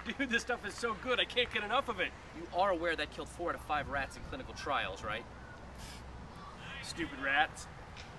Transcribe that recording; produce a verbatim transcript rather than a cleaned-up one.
Dude, this stuff is so good, I can't get enough of it. You are aware that killed four out of five rats in clinical trials, right? Stupid rats.